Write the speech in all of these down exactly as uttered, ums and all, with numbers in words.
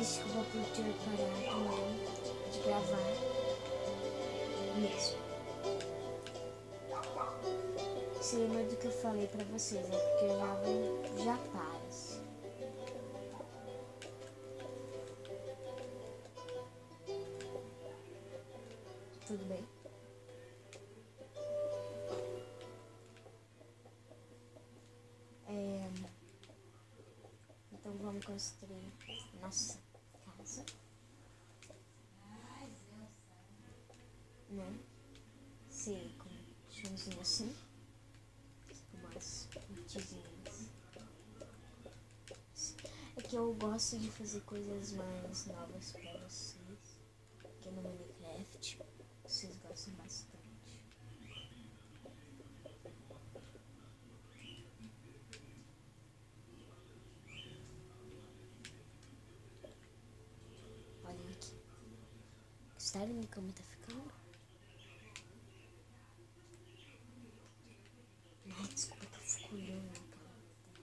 Desculpa por ter parado também de gravar mesmo. Você lembra do que eu falei pra vocês, né? Porque eu já vou, já para. Tudo bem? É, então vamos construir nossa casa, né? Sim, com um chãozinho assim, com umas pontezinhas. É que eu gosto de fazer coisas mais novas pra vocês, que no Minecraft vocês gostam bastante. Olha aqui. Gostaram de como tá ficando? Ai, desculpa, tá escurando, cara.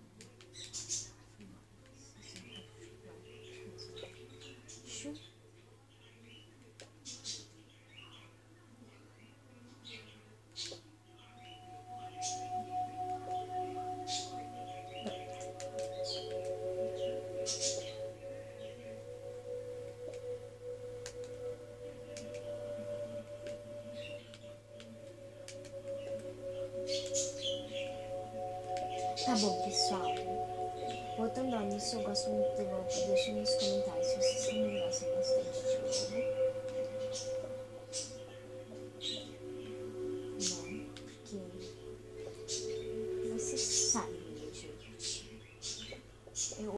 Tá bom, pessoal. Voltando ao início, eu gosto muito do LOL. Deixa nos comentários se vocês também gostam bastante de LOL.